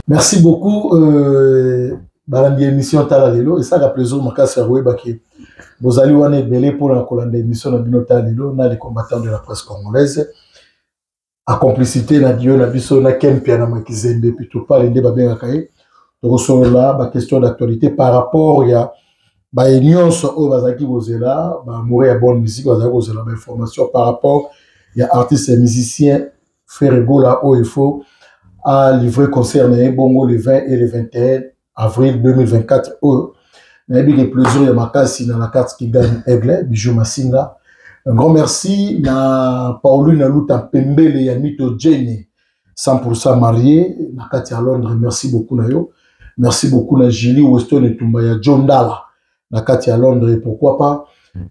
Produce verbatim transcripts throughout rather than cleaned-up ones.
Merci beaucoup. Euh, dans l'émission Talalelo, et ça a plaisir de savoir que vous allez voir belé pour la l'émission de Talalelo, on a les combattants de la presse congolaise. À complicité, na Dio, na biso, na Kempia, na Makizembe, puis tout pas les débats bien accueillis. Donc, on là, ma question d'actualité par rapport à la union au Bazaki Bozela, mourir à bonne musique, Bazaki Bozela, information par rapport à artistes et musiciens, faire là où il faut. À livrer concerné Bongo le vingt et le vingt et un avril deux mille vingt-quatre. Oh, il y a eu plusieurs Makasi dans la carte qui gagne Aigle, Bijou Massinga. Un grand merci à Pauline Aluta Pembele et Mito Jenny, cent pour cent marié, Nakati à Londres. Merci beaucoup, Nayo. Merci beaucoup, à Julie Weston et Tumbaya John Dalla, Nakati à Londres. Et pourquoi pas,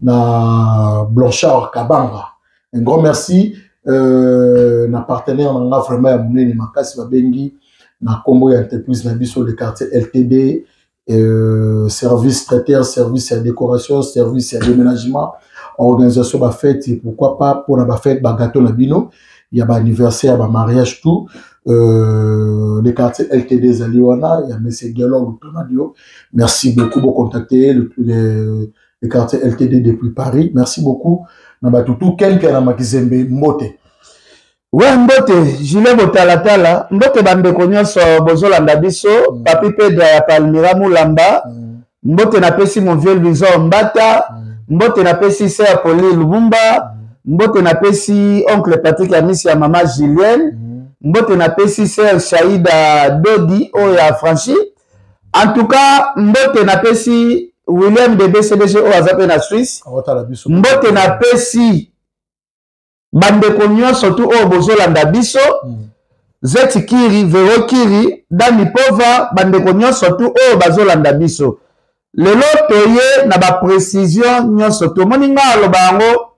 na Blanchard Kabanga. Un grand merci. Euh, na partenaire na vraiment ya munene makasi babengi na kombo ya entreprise na biso le quartier L T D, euh, service traiteur, service à décoration, service à déménagement, organisation ba fête, et pourquoi pas pour na ba fête ba gâteau na bino, il y a ba anniversaire, ba mariage tout, euh, le quartier L T D Zaliwana, il y a monsieur Gelon Lutonadio. Merci beaucoup pour contacter le, le, le quartier L T D depuis Paris. Merci beaucoup. Nabatutu quelqu'un na Makizembe Mbote. Ouais, Mbote, Gilet Botalatala, Mbote Bandeko nyonso bozolanda biso, mm. Papi Pedra ya Palmira Mulamba, mm. Mbote na pesi mon vieux Luiso Mbata, mm. Mbote na pesi Sœur Poli Lubumba, mm. Mbote na pesi oncle Patrick Amisi ya Mama Julienne, mm. Mbote na pesi Sœur Shaïda Dodi o ya Franchi. En tout cas, Mbote na pesi William de B C D G o azape na Suisse. Mbote na pesi bandeko nyonso tu o bozolanda biso. Mm. Zeti Kiri, Vero Kiri, Dani Pova, bandeko nyonso tu o bazolanda biso. Lelo toye na ba précision nyonso tu. Moninga aloba yango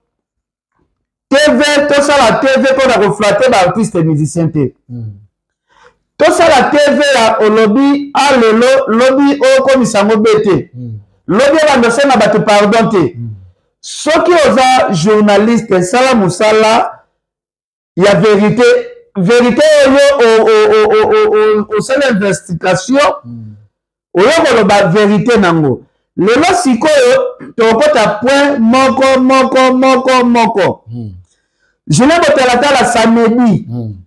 T V, to sala T V ko na ko flatter ba artiste et musicien te. Mm. To sala T V ya olobi a lelo lobi o komisango bete. Mm. Lobi bandose na bato pardon te. Mm. Soki oza journaliste sala musala ya vérité vérité yo au au seule investigation oyo koloba vérité nango lelo sikoyo tokota point moko moko moko moko je ne botelata la samedi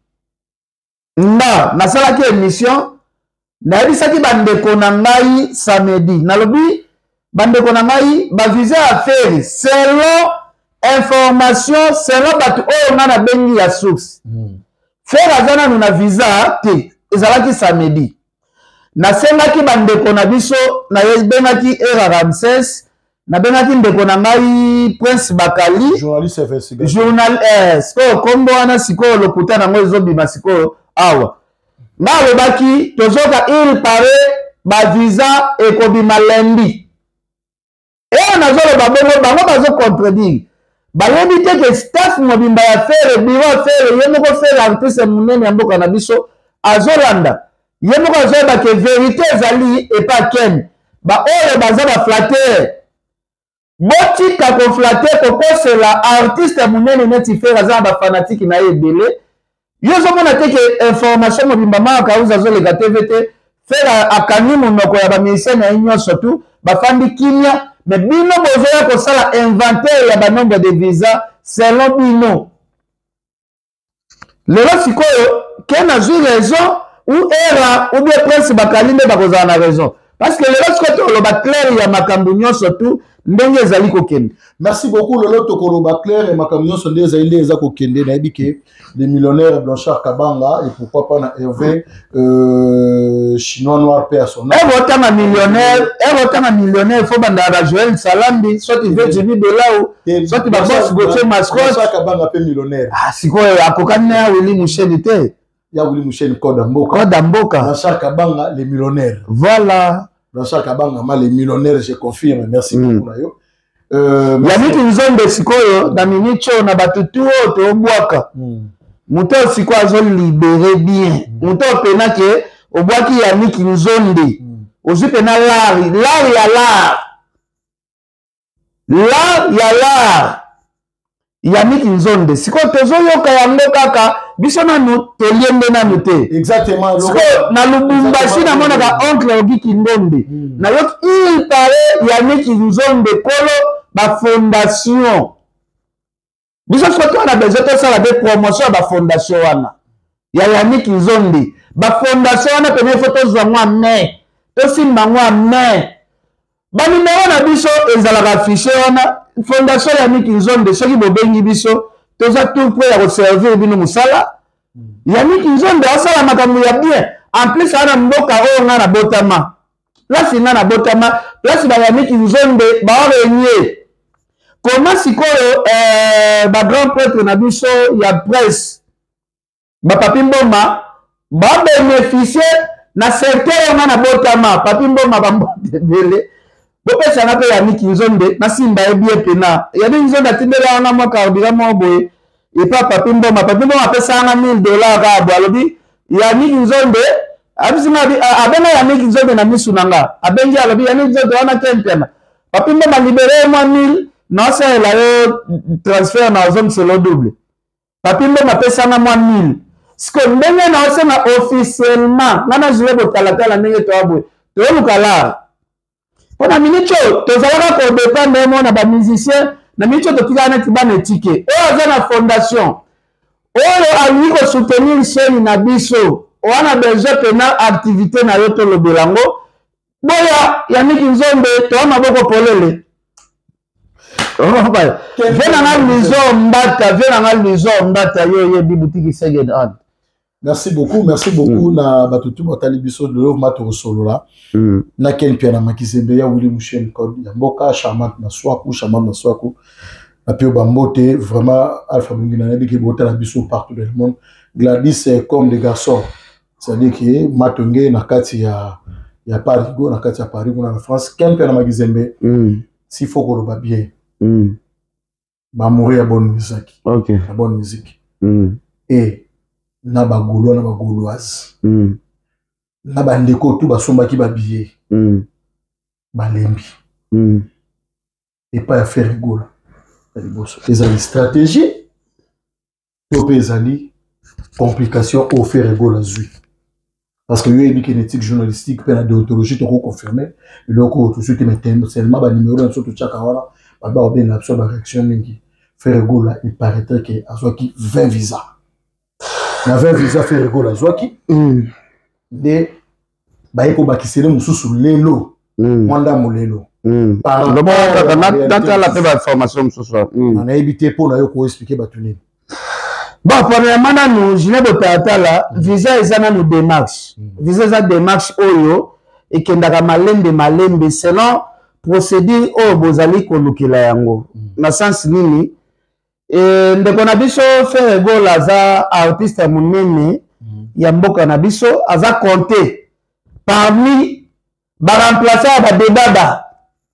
nga nasalaki émission nayebisaki bandeko na ngai samedi nalobi bandeko na ngai ba visa affaire selon information selon bato oyo nga na bengi ya source mm. Frère azana nuna visa te ezalaki samedi nasengaki bandeko na biso na bengaki Era Ramses na bengaki ndeko na ngai Prince Bakali journaliste investigateur journal eh siko kombo wana siko lokuta nango ezobima siko awa na lobaki tozoka il paraît ba visa ekobima lundi. Et on a dit que bango bazo contredire. Bayebi te que staff mobimba ya faire bureau faire yemoko faire artiste munene mboka na biso azolanda. Yemoko azoba que vérité ezali et pas ken. Ba oyo baza ba flatter. Boti ka ko flatter ko c'est la artiste munene neti faire aza ba fanatique na ebele. Yo zo mona te que information mobimba ma ka uza zo le T V T faire akani monoko ya ba musicien na inyo surtout ba fandi kimia. Mais bino bozoya ko sala inventaire ya ba nombre de visa selon bino. Lelo sikoyo ken a joué raison ou Era ou bien Prince Bakali nde bakozala na raison. Parce que lelo sikoyo to loba clair ya makambo nyonso tu ndenge ezali kokende. Merci beaucoup lelo to koloba clair et makambo nyonso ndenge ezali ndenge eza kokende na ebike les millionnaires Blanchard Kabanga et pourquoi pas na Hervé euh, chinois noir paix à son nom. Et votre ma millionnaire, et votre ma millionnaire, il faut banda la Joël Salambi, soit il veut Jimmy Belao, soit il va boss Gauthier Mascot. Blanchard Kabanga paix millionnaire. Ah, c'est quoi akokane ya Willy Mouchel te? Ya Willy Mouchel Koda Mboka. Koda Mboka. Blanchard Kabanga les millionnaires. Voilà. Blanchard Kabanga ma les millionnaires, je confirme. Merci mm. beaucoup nayo. Euh, il y a mis une zone de sikoyo na minicho na batutu to bwaka. Mm. Muto siko azo libérer bien. Mm. Muto pena ke obwaki ya Nick Nzonde. Mm. Ozu pena lari, lari ya lari. Lari ya lari. Ya Nick Nzonde. Siko tozo yoka yango kaka biso nanu toliende nanu te exactement na Lubumbashi na monaka oncle Ogi Kindombe na yo il paraît Yannick Nzombe kolo ba fondation biso soki wana besoin tosala de promotion ba fondation wana ya Yannick Nzombe ba fondation wana pene fo tozwa mwa me tosimba mwa me ba numero na biso ezalaka affiché wana fondation Yannick Nzombe soki bobengi biso toza tout prêt à servir bino musala Yannick Nzombe asala makambo ya bien en plus ana mboka oyo nga na botama place nga na botama place ba Yannick Nzombe ba renye comment sikoyo euh, ba grand prêtre na biso ya presse ba Papi Mboma ba bénéficier na secteur nga na botama Papi Mboma ba mbele bopesa na pe Yannick Nzombe na simba ebie pena Yannick Nzombe atindela wana mwaka obira moboye et pas Papi Mboma Papi Mboma apesa na mille dollars ka abo alobi Yannick Nzombe abisima abenga Yannick Nzombe na misu nanga abengi alobi Yannick Nzombe wana kempena Papi Mboma libéré moi mille non ça la yo transfert na zone selo double Papi Mboma apesa na moi mille siko ndenge na osema officiellement ngana jile botalatala ndenge to abo to lukala pona minicho tozalaka ko dépendre mo na ba musicien na minicho to tikana tibana tike o aza na fondation oyo ali ko soutenir chaîne na biso wana besoin pena activité na yo to lobelango boya Yannick Nzombe to maboko polele oh ba vena na lizo mbata vena na lizo mbata yo ye bi boutique second hand. Merci beaucoup, merci beaucoup mm. na batutu batali biso de l'ouvre mato solo là. Mm. Na ken piana makizembe ya Willy Mouchen code ya mboka charmante na swaku charmante na swaku. Na pio bambote vraiment Alpha Mungina na biki bota na biso partout dans le monde. Gladys c'est comme des garçons. C'est-à-dire que matonge na kati ya ya Paris go na kati ya Paris go na France ken piana makizembe. Mm. S'il faut qu'on ba bien. Mm. Ba mourir à bonne musique. OK. La bonne musique. Mm. Et na ba gaulois na ba gauloise mm. na ba ndeko tout ba somba ki ba billet mm. ba lembi mm. et pas à faire rigolo les amis stratégie to pezali complication au faire rigolo azui parce que yo éduque éthique journalistique pe na déontologie to confirmer le ko tout suite maintenant seulement ba numéro na surtout chaka wala ba ba bien absorbe la réaction mingi faire rigolo il paraîtrait que azwa ki vingt visas na vingt visa fait rigolo azwaki de baiko bakisele mususu lelo mwanda molelo par dans la peba formation mususu on a évité pour na yo ko expliquer batuni bon premièrement nous jine botata la visa ezana nous démarche visa za démarche oyo ekendaka malembe malembe selon procédure oyo bozali kolukela yango na sens nini et ndeko na biso faire gola aza artiste monene ya mboka na biso aza compté parmi ba remplaçant ba debaba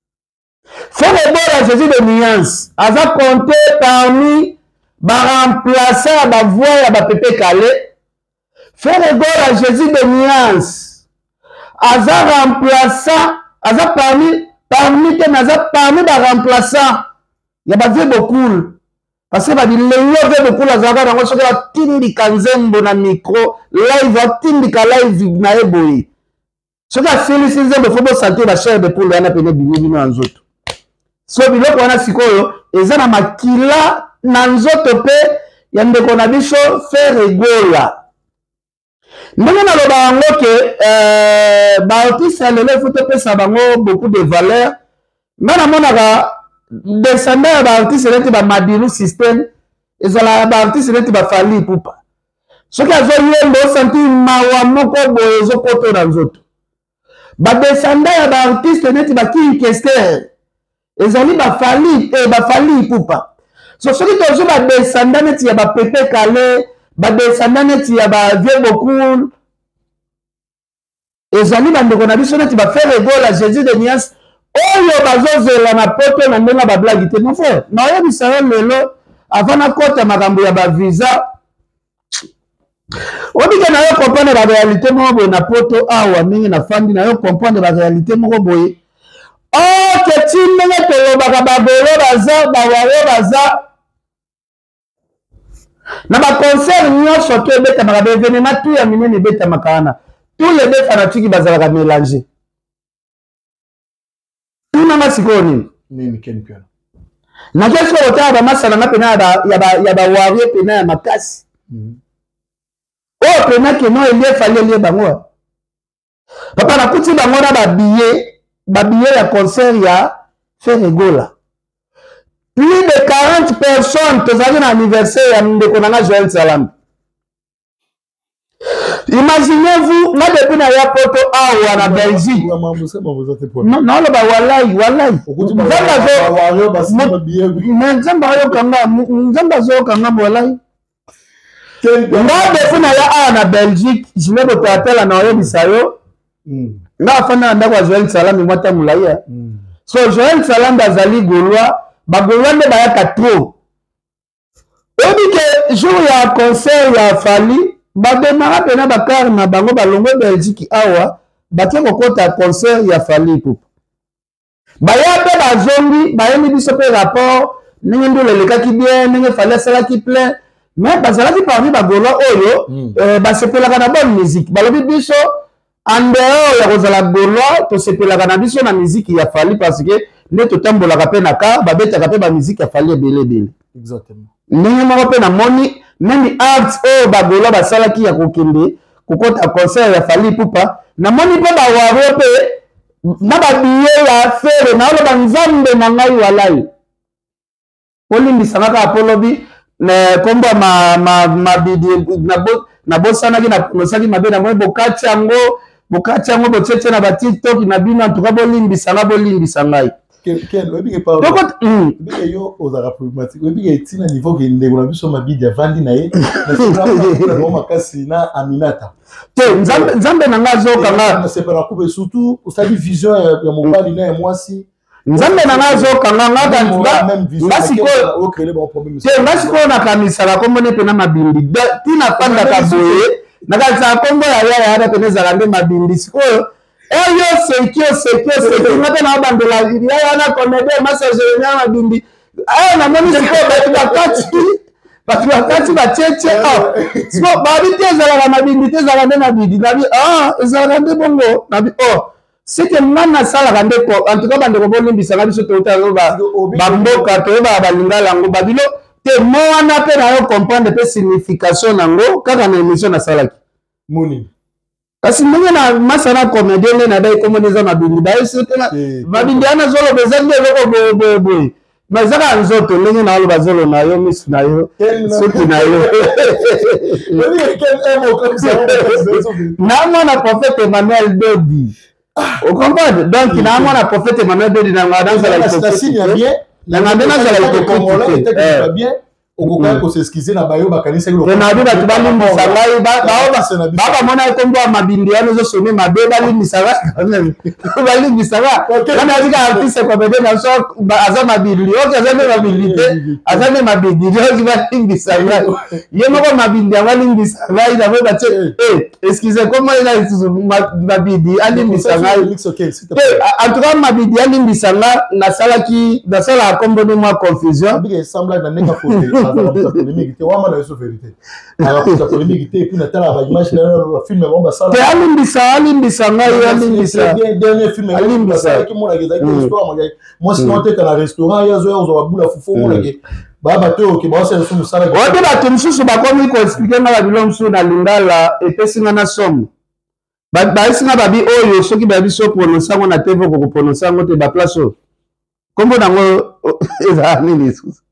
faire gola Jésus de nuance aza compté parmi ba remplaçant ba voix ya ba Pepe Kale faire gola Jésus de nuance aza remplaçant aza parmi parmi te aza parmi ba remplaçant ya ba vieux beaucoup parce que badi leyo ve beaucoup la zaka na ngoso ka tindika nzembo na micro live tindika live na eboyi so ka filisi nzembo fo bo santé ba cher de pour yana pene bini bino nzoto so biloko wana sikoyo eza na makila na nzoto pe ya ndeko na biso faire gola ndenge na loba yango ke euh ba artiste lelo faut te pesa bango beaucoup de valeur ngana monaka descendant ya ba artiste neti ba Madilu system ezala ba artiste neti ba Fally Ipupa soki azo yembo santi mawa moko boye zo poto na nzoto ba descendant ya ba artiste neti ba King Kester ezali ba Fally e ba Fally Ipupa so soki tozo ba descendant neti ya ba Pepe Kale ba descendant neti ya ba Vieux Beaucoup ezali ba ndeko na biso neti ba faire gola Jésus de Nias oyo bazozela na poto na ndenge ba blague te mon frère na yebisa lelo avant na kota makambo ya ba visa obike na yo comprendre la réalité moko boye na poto awa mingi na fandi na yo comprendre la réalité moko boye oh ke ti ndenge tolobaka babolo baza bawawo baza Na ba concert nyonso to ebeta maka événement tout ya minene ebeta makana. Tous les deux fanatiques bazalaka mélanger. Tout na masiko nini? Nini ken piano. Na keso otaba ba masala na pena ya ba ya ba warie pena ya makasi. Oh pena ke no elie fallait lie bango. Papa na kuti bango na ba billet, ba billet ya concert ya Ferregola. Plus de quarante personnes tozali na anniversaire ya ndeko na Joël Salam. Imaginez-vous, là depuis na ya poto awa na Belgique. Non, non, le ba walai, walai. Nzamba yo kanga, nzamba zo kanga walai. Là depuis na ya awa na Belgique, je vais boto atela na yo bisayo. Nga fana ndako Joël Salam mwata mulaya. So Joël Salam bazali Gaulois, ba Gaulois ne ba ya katro. Obi ke jour ya concert ya Fali bademara pena bakar na bango balongo Belgique awa batie kokota concert ya Fali Ipupa baya pe bazongi bayemi biso pe rapport ndenge ndule lekaki bien ndenge Fali asalaki plein mais bazalaki parmi bagolo oyo mm. euh, basepelaka na bonne musique balobi biso en dehors ya kozala gaulois tosepelaka na biso na musique ya Fali parce que nde totambolaka pe na ka babetaka pe ba musique ya Fali ebele ebele exactement ndenge moko pe na moni nani arts oyo bagolo basalaki ya kokende kokota concert ya Fali Ipupa na moni pe bawaro pe na babiye ya fere na oloba nzambe na ngai walai olimbisanga kaka polobi na kombo ma ma mabidi na bo na bosanaki na pronosaki mabe na moi bokati yango bokati yango botsetse na ba TikTok na bino en tout cas bolimbisanga bolimbisa ngai quel webi ke pa webi yo ozara problématique webi ke tina niveau ke ndeko na biso mabidi avandi na ye na sura na makasi na Aminata te nzambe nzambe na nga zo kanga na separa coupe surtout osali vision ya mobali na mwasi nzambe na nga zo kanga nga ngasi ko o créer bon problème te ngasi ko na kamisa la kombo ne pena mabindi tina panda ka boye na ka kombo ya ya ya pena za nde mabindi sikoyo eh yo sekio sekio sekio ngata na bandela ya na comédie massage ya mabindi ah na moni siko batu bakati batu bakati ba cheche ah siko babi te za la mabindi te za nde mabindi nabi ah za nde bongo nabi oh c'est que mwana sala kande ko en tout cas bande ko bolimbisa na biso to ba bamboka to ba balingala ngo babilo te mo wana pe na yo comprendre pe signification nango kaka na émission na salaki moni kasi ndenge na masana comédie na dai komo neza mabindi ba ese te na mabindi ana zolo bezande loko bo bo bo mazaka nzoto ndenge na oloba zolo na yo misu na yo soki na yo na mwana prophète Emmanuel Dodi. Vous comprenez? Donc, il y a un prophète Emmanuel Dodi dans la danse de la hypocrisie. Dans la danse de la hypocrisie. Okoka ko s'excuser na bayo bakanisa ko na bi batu bali misangai ba ba mona ko ndo mabindi ano zo sone mabe bali misanga bali misanga kana zika artiste ko bebe na so aza mabindi o kaza me mabindi te aza me mabindi o bali misanga yemo ko mabindi bali misanga ida be ba eh excusez comment il a mabindi ali misanga en tout cas mabindi ali misanga na sala ki na sala kombo de moi confusion bi semble na neka faut polémique te wama na yo vérité ala ko polémique te puis na tala ba image na film ba ba sala te alimbisa alimbisa ngai alimbisa dernier film alimbisa ki mona geza ki histoire mo moi sinon te kana restaurant ya zo zo bula fufu mo lage ba ba te o ki ba se so sala o te ba te msusu ba komi ko expliquer na bilo msu na lingala epesinga na somme ba ba isinga ba bi oyo soki ba bi so prononcer ngo na T V ko prononcer ngo te ba place o kombo nango eza nini susu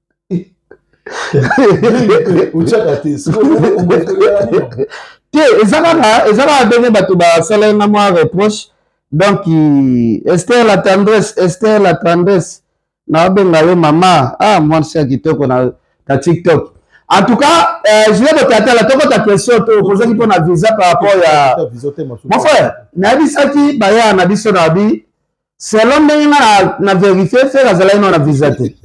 te ezaka ezaka donné bato basala nga mwa reproche donc Esther la tendresse Esther la tendresse na benga yo mama ah moi c'est kitoko na ta TikTok en tout cas euh, je vais botater la toko ta question to poser ki pona visa par rapport ya mon frère na bisaki baya na biso na bi selon ndenge na na vérifier faire azala ino na visa te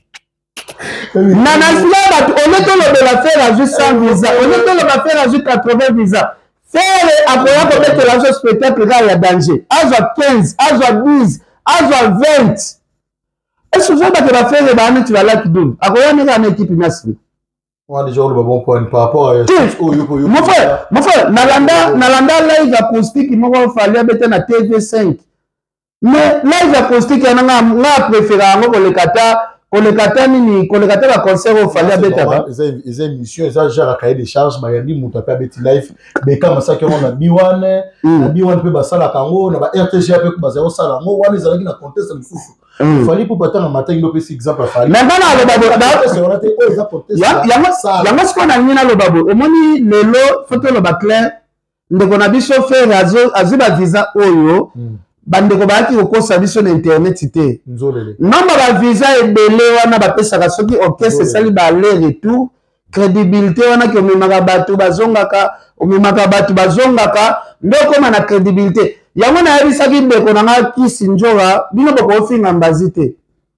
Nana Slava, on est dans le faire juste cent visa, on est dans le faire juste quatre-vingts visa. Faire après on peut mettre l'argent spectacle là il y a danger. Ajoa quinze, ajoa douze, ajoa vingt. Est-ce que vous avez fait le bain tu vas là qui double. Après on est dans l'équipe nationale. On a déjà le bon point par rapport à... Mon frère, mon frère, Nalanda, Nalanda live acoustique, il m'a fallu mettre na T V cinq. Mais live acoustique, il y a un préféré, on le kata, on le kata nini, on le kata la concert au fallait mettre. Ils ont émission, ils ont déjà cahier des charges, mais il y a des moutons pas mettre live. Mais comme ça, on a B un, na B un peut passer la Congo, na R T G peut passer au Salamo, on les a dit na contest le fou. Il fallait pour battre un matin, il a fait exemple à faire. Mais maintenant, le babo, il y a ce qu'on a mis dans le babo. Au moins, le lot, faut que le baclin, le qu'on a dit chauffeur, azuba visa oyo, bande ko baki ko kosa biso na internet ité. Non, ba visa e belé wana ba pesa ka soki orchestre sali ba aller et tout, crédibilité wana ke omemaka bato bazongaka, omemaka bato bazongaka, ndoko na crédibilité. Yango na yebisaki ndeko na nga Kisi Njoga bino bokofinga mbazi te.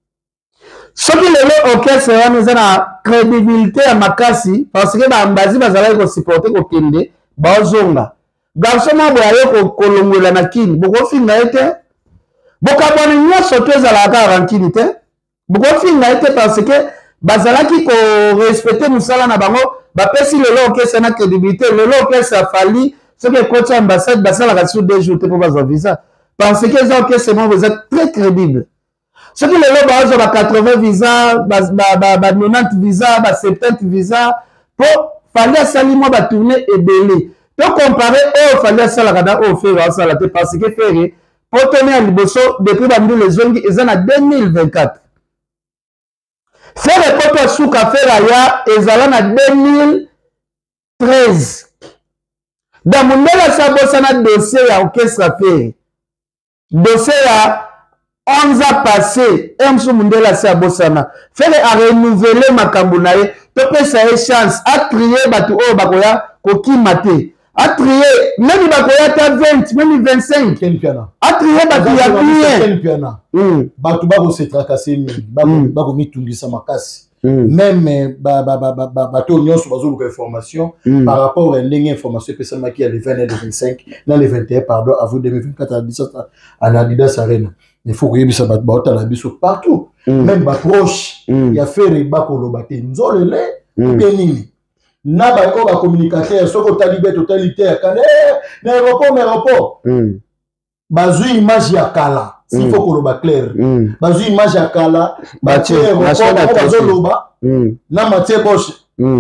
Soki lelo orchestre wana eza na crédibilité ya makasi parce que bambazi bazalaki kosupporte kokende bazonga. Garçon mwa boye aye kolongola na kini bokofinga ye te. Bokabwana nyonso to ezalaka kaka nkini te. Bokofinga ye te parce que bazalaki korespecte mosala na bango bapesi lelo orchestre na crédibilité. Lelo orchestre afali ce que coach ambassade basala la sur deux jours pour avoir visa parce que les orchestres vous êtes très crédible. Ce que les lots ba quatre-vingts visas, ba ba quatre-vingt-dix visas, ba soixante-dix visas pour fallait sali moi ba tourner et belé. Donc comparer au fallait sala kada au faire sala parce que faire pour tenir à liboso depuis bandu les zongi ils en a deux mille vingt-quatre. Faire les potes sous café là ils en a deux mille treize. Dans mon ça a dossier à orchestre fait. Dossier à onze ans passé. Et M. Mundela ça bossana. Fait à renouveler ma kambunaye. Tu peux ça chance. À trier batu o bakoya koki maté. À trier même bakoya ta vingt, même vingt-cinq. À trier batu ya bien. Batu bako se tracasser bako bako mitungisa makasi. Mm. Même ba ba ba ba ba to nyonso bazo luka information mm. par rapport à l'ingé information personnellement qui a les vingt et les vingt-cinq dans les vingt et un pardon avant deux mille vingt-quatre à dix-sept à Adidas Arena il faut que yebisa ba ba ta la biso partout mm. même ba proche il y a fait les ba ko lobate nzolele benini na ba ko ba communicateur soko talibé totalitaire kana na aéroport na aéroport bazu image ya kala s'il faut qu'on le clair bazu image ya kala batie bazo loba na Mathieu Bosch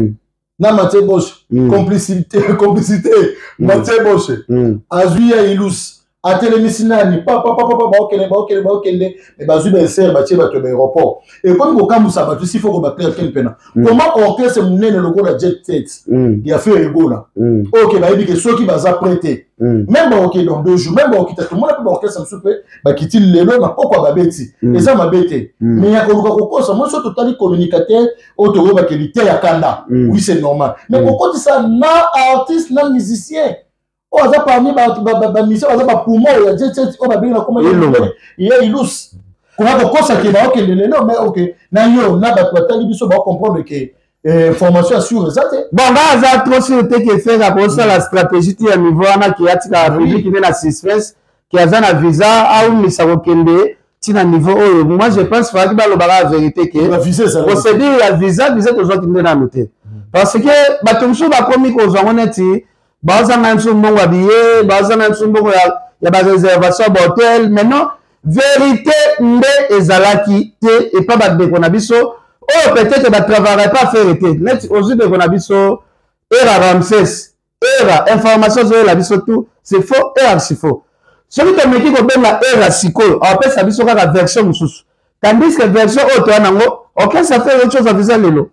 na Mathieu Bosch complicité complicité Mathieu Bosch azu ya ilus a télémisinani pa pa pa pa ba okele ba okele ba okele et bazu ben ser batie ba to aéroport et comme ko kamusa batu s'il faut qu'on ba clair quel pena comment orchestre munene loko na jet set il a fait rigola OK ba yebi que ceux qui baza prêter même OK dans deux jours même OK tout le monde peut orchestre soupe ba kiti lelo na poko ba beti et ça ma bete mais ya ko ko ko ça moi surtout tali communicateur auto ba qualité ya kanda oui c'est normal mais pourquoi dit ça na artiste na musicien oh ça parmi ba ba mission ça ba poumon ya jet set oh ba bien comment il y a ilus comment ko ça qui ba OK lelo mais OK na yo na ba tali biso ba comprendre que information sur ça bon là ça trop sur te que faire pour ça la stratégie qui à niveau na qui a tika public qui na suspense qui a na visa au misa kokende tina niveau oh moi je pense fa ki ba lo ba la vérité que la visa ça procédure la visa visa to zo qui na noter parce que batumsu ba komi ko zo neti ba za na nsu mbongo billet ba za na nsu mbongo ya ya ba réservation d'hôtel maintenant vérité nde ezalaki te et pas ba de konabiso. Oh, peut-être que je ne travaillerai pas faire été. Net aujourd'hui qu'on a vu so era Ramsès, era information sur la biso tout, c'est faux et archi faux. Celui qui me dit que ben la era siko, on peut ça biso la version mususu. Tandis que version autre nango, OK ça fait autre chose à visa lelo.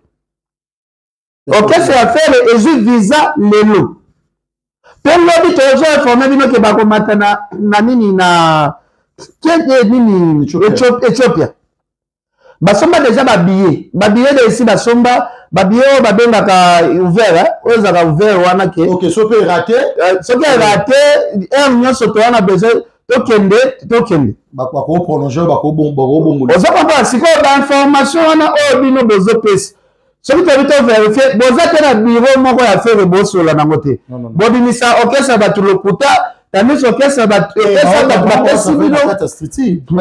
OK ça fait le juste visa lelo. Puis l'autre toujours informé bino que ba ko matana na nini na qui nini Éthiopie. Basomba déjà ba billet ba billet de ici basomba ba billet ba benga ka ouvert hein oza ka ouvert wana ke OK so peut raté so que raté un million so to wana besoin to kende to kende ba ko ko prolonger ba ko bon ba ko bon oza pas si ko ba information wana o bino bezo pesi so que tu veux vérifier boza te na bureau moko ya faire bosso la nangote bodimisa OK ça ba tu le kuta. Tandis que ça va être non,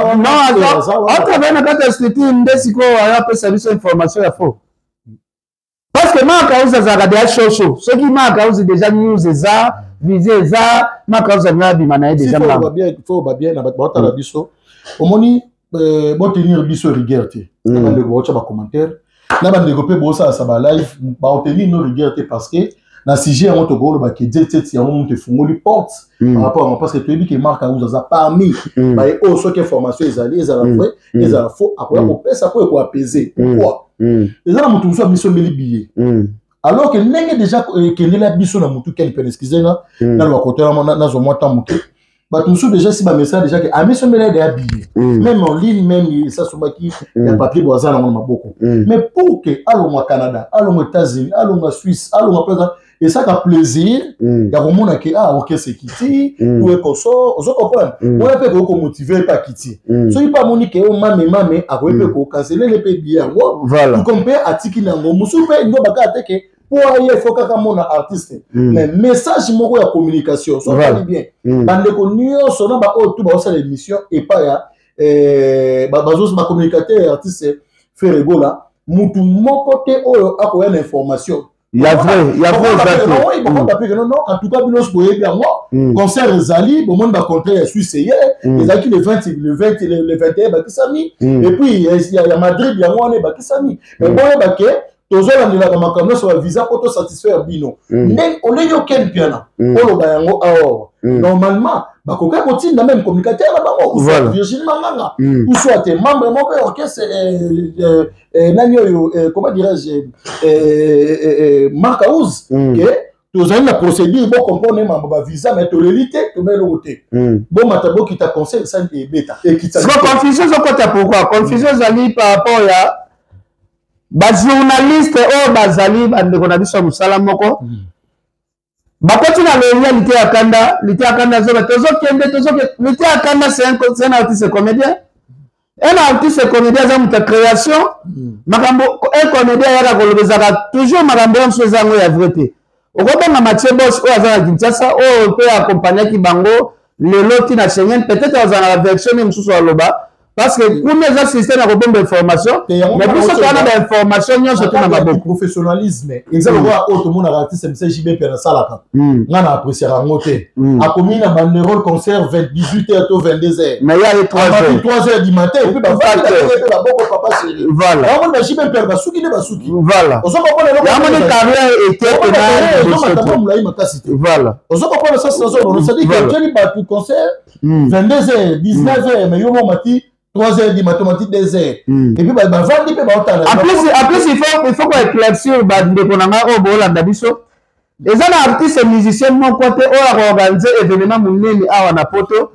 non, on travaille dans la carte street, on décide qu'on a fait service information à faux. parce que makauzi azalaka deja shosho soki makauzi déjà news eza visé eza makauzi anga bima na ye déjà ngamba faut ba bien na bato na biso omoni bon tenir biso rigueur te na bande ko cha ba commentaire na bande ko pe bo ça ça ba live ba obtenir no rigueur te parce que na sujet yango to golo ba ke dix-sept yango monte fungoli porte par rapport parce que tu dis que marque ou ça parmi ba e o so que formation ezali ezala vrai ezala faux après on peut ça peut ko apaiser pourquoi ezala mutu so biso meli billet alors que nenge déjà que la biso na mutu quel peut excuser na na lo côté na na zo mota mutu ba tout déjà si ba message déjà que a miso meli de billet même en ligne même ça so ba ki ya papier boisa na maboko mais pour que allons au Canada allons aux États-Unis allons en Suisse allons en présent et ça a plaisir il y a vraiment que ah OK c'est Kitty ou est comme ça on se comprend on peut ko motiver pas Kitty so il pas monique o mame mame a ko peut ko canceller les pays voilà tu compare article nango musu pe ndo baka ateke pour aller faut ka mona artiste mais message moko ya communication so va bien bande ko nyonso na ba o tu ba ça l'émission et pas ya euh ba bazo ba communicateur artiste fait rigola mutu moko te o akoya l'information. Il y a vrai, il y a vrai exactement. Non, non, en tout cas, nous sommes bien moi. Concert Zali, au monde va contraire Suisse hier, les acquis le vingt, le vingt, le vingt et un, bah qui s'ami. Et puis il y a Madrid, il y a moi, bah qui s'ami. Mais bon, bah que tous les gens dans ma caméra sur le visa pour te satisfaire bino. Mais on les yo ken piano. On le bayango alors. Normalement, bah coca continue dans même communicateur là-bas. Ou soit Virginie Manganga, ou soit tes membres, mon père, ok, c'est Nanyo, comment dirais-je, Marc House, que tu as la procédure, bon, comprendre ma visa, mais tu l'élite, tu mets le côté. Bon, matabo qui t'a conseillé, ça est bêta. Et qui t'a. Confusion, c'est quoi pourquoi? Confusion, Zali, par rapport à. Ba journaliste, oh, Bazali, on a dit ça, Moussalamoko. Bakoti na la réalité à Kanda, l'été à Kanda, zoba, tozo kende, tozo kende, l'été à Kanda, c'est un, c'est un artiste comédien. Un artiste comédien, c'est une création. Makambo, un comédien, il y a kolobezaka, toujours makambo, on se zango ya vérité. Au gros, ma Mathieu Bosch, oh, azana Kinshasa, oh, on peut accompagner Kibango, le loti na Schengen, peut-être azana la version, même sous sur Loba. Parce que pour nous, un système de bonne information, mais pour ce qui est d'information, il y a un professionnalisme. Exactement, tout le monde a raté M C J B pour ça. On a apprécié la montée. À combien de banderoles concert dix-huit heures au vingt-deux heures. Mais il y a trois heures du matin. Et puis, voilà. On a J B pour Basuki de Basuki. Voilà. On a une carrière était voilà. On a compris ça, c'est dit que Johnny Batu concert vingt-deux heures, dix-neuf heures, mais yo mati trois heures de mathématiques, des heures. Mm. Et puis, bah, bah, vendre, bah, bah, en plus, en plus, il faut, il faut qu'on éclaircisse, bah, de Konanga, au Bolanda, biso. Les artistes et musiciens, mon côté, ont organisé événement, mounini, à Wanapoto,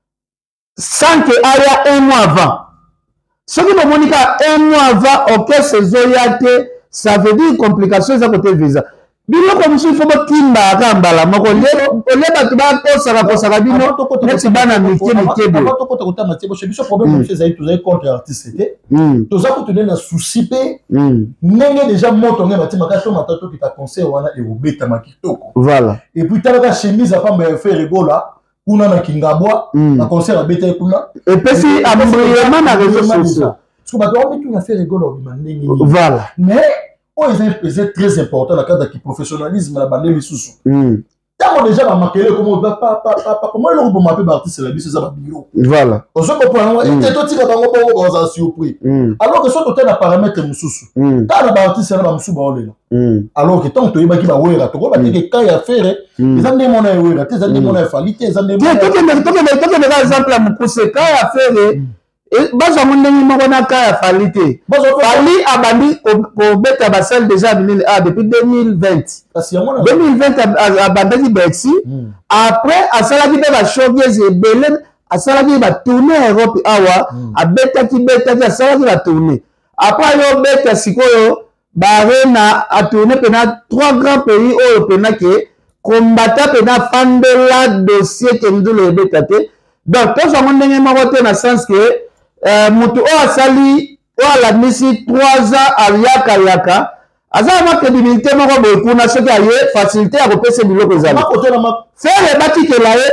sans que aya un mois avant. Ce qui me dit un mois avant, ok, c'est Zoyate, ça veut dire complication, ça côté visa. Bino comme si faut pas timba kambala moko lelo oleba tuba ko saka ko saka bino neti bana mike mike bo to ko to matebo chez biso problème c'est ça tous les contre artiste c'était to za ko tenir na souci pe nenge déjà moto nge batima ka to matato ki ta conseil wana e obeta makitoko voilà et puis ta ka chemise a pas me faire rigola kuna na kingabwa na conseil abeta kuna et puis si abrièmement na réseaux sociaux parce que ba to on peut faire rigola bi voilà mais oh, c'est très important dans le cadre du professionnalisme la bande les sous. Tant déjà on marqué comment pas pas pas comment le groupe m'appeler artiste la vie c'est ça ba bio. Voilà. On se comprend et tu toi tu vas bango bango dans surpris. Alors que soit tu as paramètre mususu. Quand la artiste là ba musu ba olela. Alors que tant que tu ba ki ba wera to ko ba te ka ya faire les ande mon na wera tes ande mon na falité les ande mon. Tu tu tu tu tu tu exemple à me pousser ka ya faire baza mondenge moko na ka ya falité fali abandi ko beta basel déjà ah depuis deux mille vingt deux mille vingt abandaki Bexi après asalaki be ba showbiz ebele asalaki ba tourner Europe awa abetaki betaki asalaki ba tourner après yo beta sikoyo barena a tourner pena trois grands pays oyo pena ke kombata pena fandela dossier ke ndule beta te donc to so mondenge moko te na sens que mutu o asali o alamisi trois ans aliaka yaka azala ma crédibilité moko boye kuna soki aye facilité ya kopesa biloko ezali fere batikela ye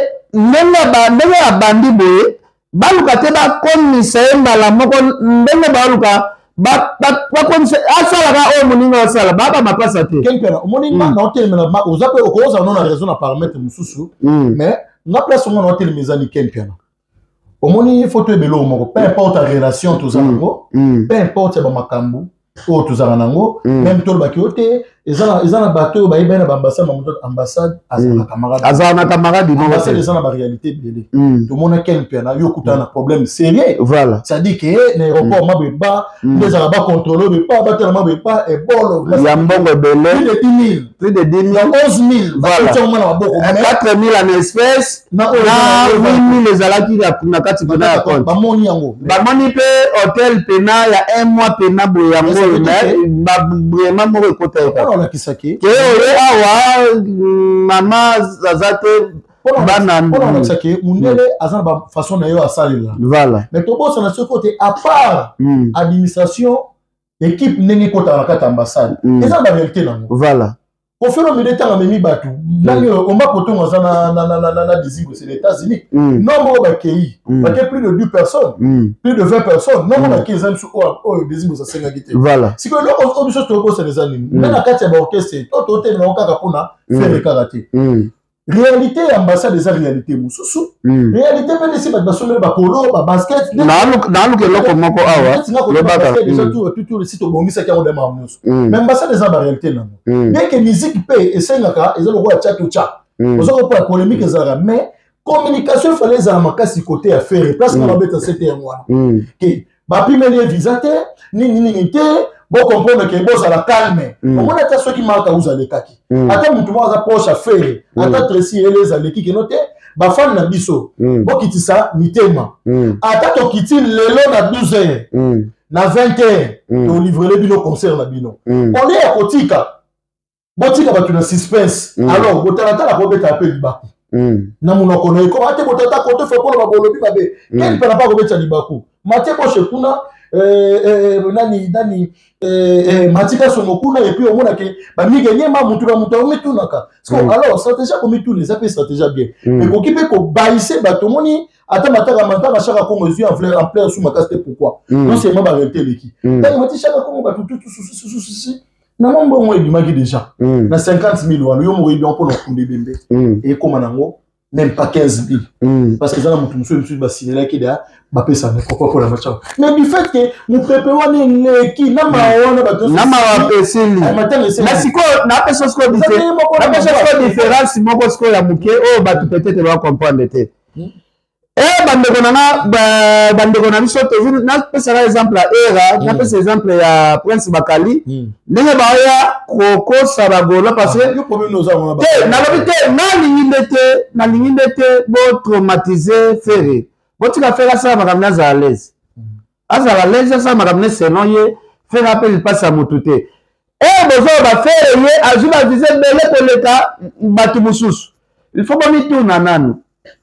ndenge ya bandi boye baluka te bakomisa ye mbala moko ndenge baluka ba ba ba comme ça asala ka o moninga asala ba ba mapasa te Ken Piana moninga na hotel mais na ozape okoza non na raison na paramètre mususu mais na place on hotel mezani Ken Piana omoni photo ebelo moko peu importe la relation tous anango peu importe ba makambu o tous anango même tout ba kiote ezana ezana bateau ba ibena ba ambassade ba ambassade azana camarade azana camarade non c'est ezana ba réalité belé tout monde Ken Piana yo kuta na problème sérieux voilà ça dit que l'aéroport m'a pas les arabes contrôler pas battre m'a pas et bon ya mbongo belé plus de dix mille plus de dix mille onze mille voilà quatre mille en espèces na huit mille les alaki na kati pena compte ba moni yango ba moni pe hôtel pena ya un mois pena boyango ba vraiment mo écouter on a kisaki ke awa mama azate bana on a kisaki mundele azana ba façon na yo asalila voilà mais to bossa na ce côté à part administration équipe nenge kota na kata ambassade eza la réalité nango voilà au fur et à mesure de temps memi batu nani on va poton na na na na na des aux États-Unis nombre ba pays parce plus de deux personnes plus de vingt personnes nombre na quinze ans au des aux cinq gité voilà si que l'on on biso to bossa les années mais na kati ba orchestre to to te na okaka pona faire le karaté réalité ambassade des réalités mususu réalité pe desi ba basomela ba polo ba basket na na lu ke loko moko awa le basket déjà tout tout tout le site bongisa ka odema musu mais ambassade des réalités na bien que musique pe esengaka ezalo ko cha to cha ozoko pour polémique ezara mais communication fallait za makasi côté affaire place na beta c'était moi que ba pimeli visa te ni ni ni te bon comprendre que boss à la calme on a ta ceux qui marquent à uza les kaki ata mutu mo za poche affaire ata tresi eleza leki ke note ba fan na biso bo kitisa mitema ata to kiti lelo na douze heures na vingt heures to livrer bino concert na bino on est à kotika botika ba tu na suspense alors botalata la robeta appel libaku na munoko na ko ate botata ko to fe ko ba bolobi ba be ken pe na pas robeta libaku matie ko shekuna eh nani nani eh matika somokuna et puis on mona que ba miganye ma mutu ba mutu omitunaka alors stratégie comme tout ça peut stratégie bien mais ko kipe ko baisser ba to moni ata mataka mataka chaka ko mesure en fleur en plein sous ma casse pourquoi non c'est moi ba réalité leki donc mati chaka ko ba tout tout tout na mambo mo ebimaki déjà na cinquante mille wana yo mo ebi on pona kunde bembe et comme nango même pas quinze mille parce que ça na mutu musu musu ba signaler ki da ba pesa na pourquoi pour la match mais du fait que mu pepe wana leki na ma wana ba to na ma wa pesili na siko na pesa sko différence na pesa sko différence moko sko ya muke oh ba tu peut-être va comprendre te eh bandeko nanga bandeko na biso to na pesa exemple ya era na pesa exemple ya Prince Bakali ndenge ba ya kokosa bagolo parce que yo problème nous avons là na lobi te na linginde te na linginde te bo traumatiser ferré botika faire ça makamna za à l'aise asa à l'aise ça makamna selon ye faire appel passe à motute eh bozo ba faire ye ajuba viser belé pour l'état batu mususu il faut boni tourna nanu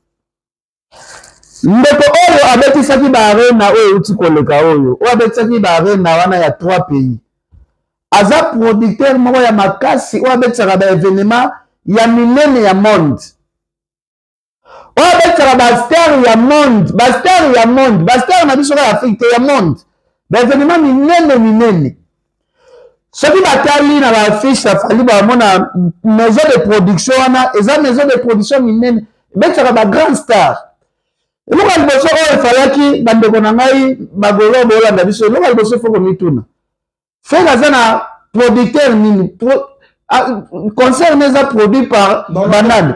ndeko oyo abetisaki ba arena oyo uti koleka oyo o abetisaki ba arena wana ya trois pays aza producteur moko ya makasi o abetisaka ba événement ya minene ya monde o abetisaka ba star ya monde ba star ya monde ba star na biso ya Afrique ya monde ba événement minene minene soki batali na ba affiche afali ba mona maison de production wana eza maison de production minene betisaka ba grand star eloka liboso oyo efalaki bandeko na ngai bagolo boolanda biso eloka liboso foko mituna fek aza na producteur nini concert eza produit par banane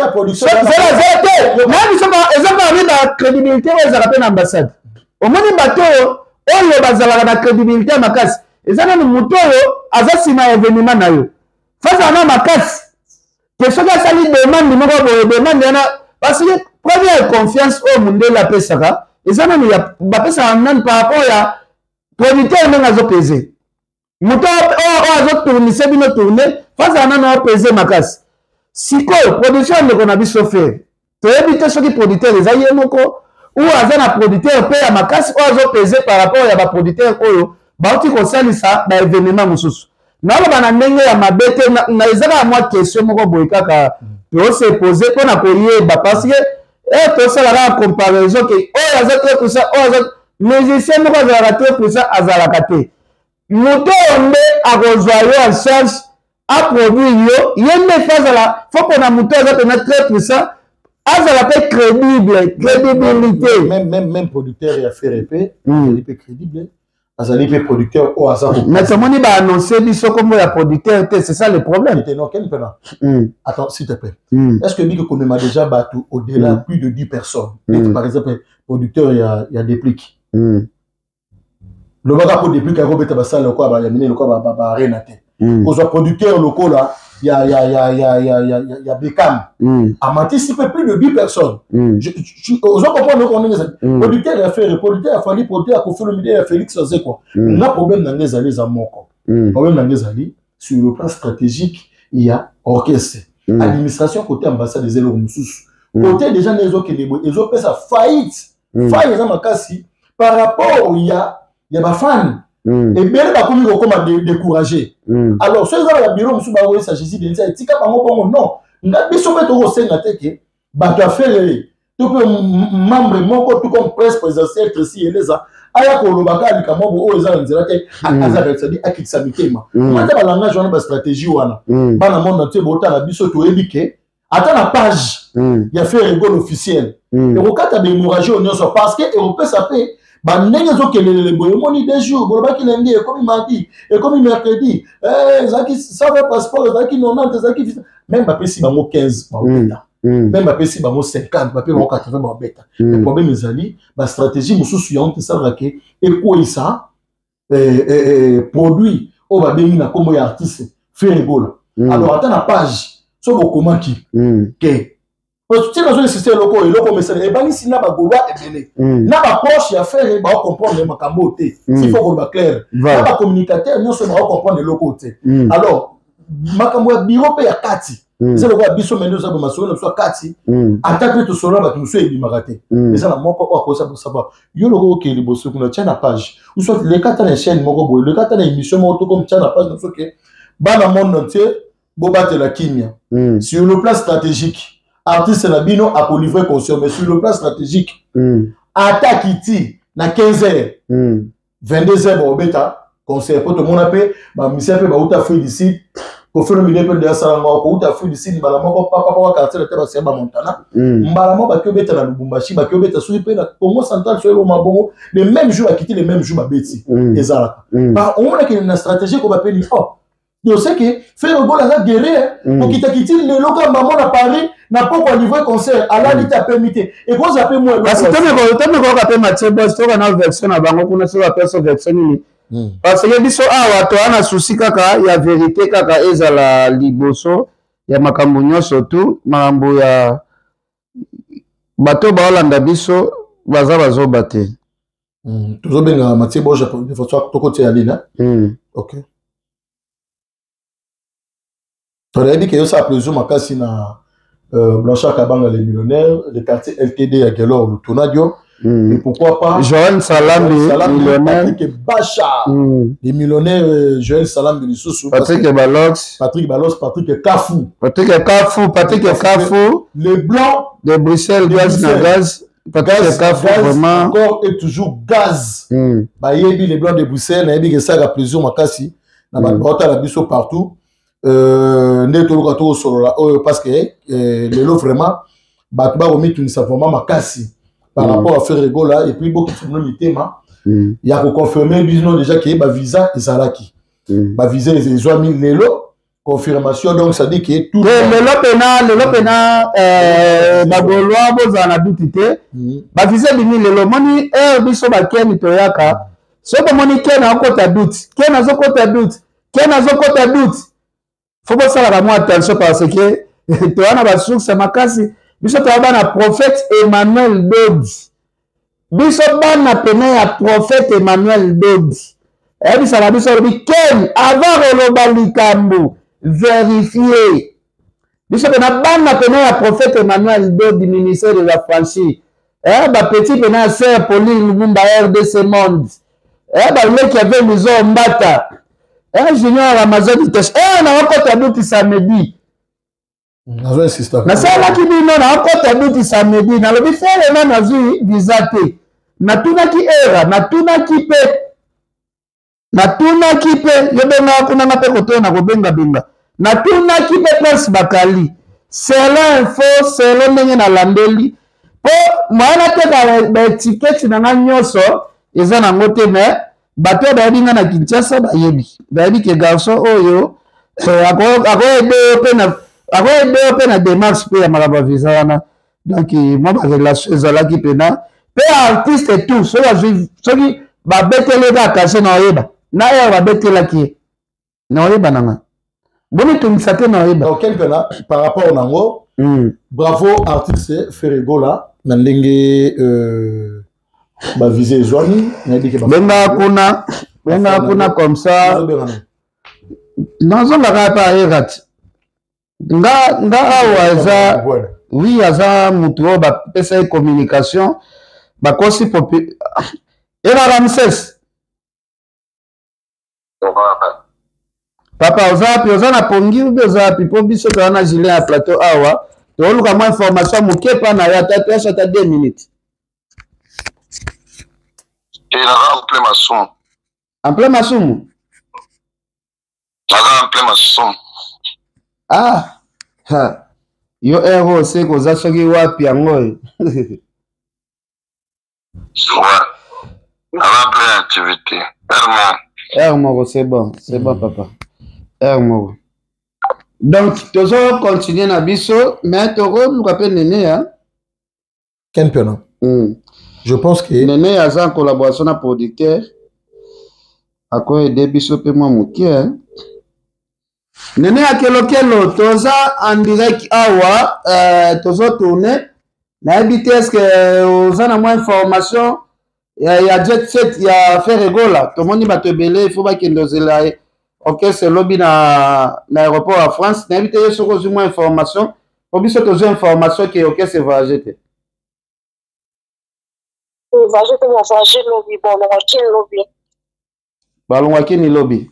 eza parmi bacrédibilité oyo ezalaka mpe na ambassade omoni bato oyo bazalaka na crédibilité ya makasi eza nani moto oyo aza nsima ya événement na yo fazala na makasi ke soki asali demande moko boye demande wana parce que première confiance au mundele apesaka eza nani ya bapesaka nani par rapport ya producteur ndenge azopese moto oyo azotournise bino tourne fazala nani apese makasi sikoyo production ndeko na biso fere toyebi te soki producteur eza ye moko oyo aza na producteur mpe ya makasi oyo azopese par rapport ya baproducteur oyo bauti kosalisa baévénement mosusu naloba na ndenge ya mabe te na ezaka ya mwa question moko boye kaka tose pose mpona koyeba parce que e tosalaka comparaison ke oyo aza te kusa oyo aza musicien moko azalaka te puissant azalaka te moto onde akozwa yo en charge aproduire yo ye nde fe azala fo mpona moto aza pena très puissant azala pe crédible crédibilité même même même producteur ya faire pe azali pe crédible azali pe producteur au hasard mais tomoni ba annoncer biso kombo ya producteur te c'est ça le problème non quel pena attends s'il te plaît est-ce que biko komema déjà batu au-delà plus de dix personnes par exemple producteur ya ya déplique le baga pour déplique ya robeta basala ko ba ya mine ko ba ba arena te ko soit producteur locaux là il y a il y a il y a il y a il y a il y a Beckham a anticipé plus de dix personnes je je on comprend qu'on est producteur a fait producteur a fallu producteur a confié le milieu à Félix Ozé quoi na problème dans les années à moko problème dans les années sur le plan stratégique il y a orchestre administration côté ambassade des élo mususu côté déjà les autres qui les ils ont fait ça faillite faillite dans makasi par rapport il y a il y a ma fan et bien ba komi ko koma décourager alors ceux là bureau musu ba oui ça Jésus de ça tika bango bongo non nga biso beto ko senga teke ba to faire tout que membre moko tout comme presse présidentielle Tracy Eleza aya ko lobaka likamo bo o eza nzela te akaza ça dit akitsa mitema mata ba langage wana ba stratégie wana bana monde entier bota na biso to ebike ata na page ya fait rigole officiel et au cas de hémorragie on nyonso parce que européen ça peut bandenge zokelele boye moni deux jours bolobaki lundi et comme mardi et comme mercredi eh zaki ça va passeport zaki quatre-vingt-dix zaki même pas pesi bango quinze ba beta même pas pesi bango cinquante ba pe bango quatre-vingts ba beta le problème ezali ba stratégie mususu ya honte ça rake et quoi ça eh eh produit o ba bengi na kombo ya artiste fait rigole alors attends la page so comment qui que parce que dans un système local, il faut que les banques si n'a pas gola et belé. N'a pas poche à faire, il va comprendre les macambotés. S'il faut qu'on va clair. N'a pas communicateur, non seulement comprendre les locaux. Alors, macambo bureau paye à Kati. C'est le roi Bisso Mendoza ça ma soeur, soit Kati. Attaque tout cela, bah tout ça il maraté. Mais ça n'a pas quoi ça pour savoir. Yo le roi qui est le boss qu'on tient la page. Ou soit les quatre les chaînes moko boy, le quatre les émissions moto comme tient la page dans ce que ba na monde entier, boba te la kimia. Sur le plan stratégique. Artiste Labino a pour livrer conscient, mais sur le plan stratégique, attaque iti na quinze heures, vingt-deux heures, au bêta, conseil pour tout le monde a fait, bah, monsieur fait, bah, où t'as fait d'ici, pour faire le milieu de la salle, où t'as fait d'ici, bah, la mort, papa, papa, quartier, la terre, c'est bah, Montana, bah, la mort, bah, que bêta, la Lubumbashi, bah, que bêta, sur le Congo central, sur le Mabongo, les mêmes jours, à quitter les mêmes jours, bah, bêti, et ça, bah, on a une stratégie qu'on va appeler, oh, je sais que faire le goal à la guerre, pour quitter les locaux, maman à Paris, n'a pas quoi livrer concert, à la lit à permité. Et quand j'appelle moi, parce que tu me rappelles Mathieu Boss, tu as une version à Bango, qu'on a sur la personne version. Parce que biso awa to ana souci kaka ya vérité kaka ezala liboso ya makambo nyonso tu makambo ya bato ba Holanda biso baza bazoba te. Toujours bien Mathieu Boss, il faut toi to côté ali là. OK. Tu as dit que ça a plaisir makasi na Euh, Blanchard Kabanga les millionnaires, le quartier L T D à Gelor, le Tonadio, mm. et pourquoi pas Joël Salam, Salam millionnaire, Patrick Bachar, mm. les millionnaires, euh, Joël Salam de Lissoussou, Patrick Balox, Patrick Balox, Patrick Kafou, Patrick Kafou, Patrick Kafou, les blancs de Bruxelles, gaz, gaz, Patrick Kafou, vraiment, encore et toujours gaz. Mm. Bah, yebi les blancs de Bruxelles, yebi que ça a plaisir makasi, na ba bota la biso partout. Euh, parce que euh, le lot vraiment bah tu vas remettre une vraiment makasi par mm. rapport à faire rigolo là et puis beaucoup de le thème il y a pour confirmer disons déjà qu'il y a visa et salaki bah visa les ont mis les lots confirmation donc ça dit que tout le lot pena le lot pena euh ba goloa bozana dutité bah visa bimi le lot moni eh biso ba keni to yaka so ba moni kena okota doute kena zokota doute kena zokota doute. Faut pas faire la attention parce que tu as une source makasi. Biso tu as un prophète Emmanuel Dodi. Biso bana pena ya prophète Emmanuel Dodi. Et biso la biso bi ken avant roloba likambo vérifier. Biso pena bana pena ya prophète Emmanuel Dodi ministère de la franchise. Eh ba petit pena sœur Pauline Lumumba R D C Monde. Eh ba le qui avait nous en mbata. Un junior Amazon il tâche. Eh, on a encore tabouti samedi. On a insisté. Na ça là qui dit non, on a encore tabouti samedi. Na le faire les mêmes azu visate. natunaki era natunaki pe natunaki pe yobenga kuna ngape koto na kobenga benga natunaki pe Prince Bakali selo info selo ndenge na landeli po mwana teka ba etiquette na nyonso eza nango te mais bato bayebi nga na Kinshasa bayebi bayebi ke garçon oyo akoyede pe na akoyede pe na démarche pe ya makambo visa wana donc moi ba relation ezalaki pena pe artiste et tout soki soki babetele ka kashe na oyeba na ya babetelaki na oyeba nanga boni tungisa te na oyeba donc quelque là par rapport nango mm. bravo artiste Ferregola na ndenge euh ba viser Johnny na dit que benga kuna benga kuna comme ça nazonga ka pa erat nga nga awaza oui aza mutu o ba pesa communication ba kosi popi era Ramses papa ozapi oza na pongi ube ozapi po biso to na gilet ya plateau awa to luka mo information muke pa na ya ta pesa ta deux minutes et là en plein maçon en plein maçon là en plein maçon ah ha yo ero se ko za soki wapi yango ouais avant plein activité vraiment Hermo, c'est bon, c'est bon, papa. Hermo. Donc, tu vas continuer à biso, mais tu vas nous rappeler Néné, hein? Quel pion? Je pense que Néné a en collaboration avec producteur. À quoi aider biso pe moi mouki, hein? Néné a quel kelo, tu vas en direct awa, euh, tu vas tourner. Na habité est-ce que vous avez moins information? Il y a jet set, il y a Ferregola. Tout le monde va te belé, il faut pas qu'il nous ait. Ok, c'est lobby dans l'aéroport à France. N'invitez pas sur moins d'informations. Pour bien que j'ai information qui est ok, c'est voyager. Voyager comme voyager lobby, bon, le Wakin lobby. Ballon Wakin ni lobby.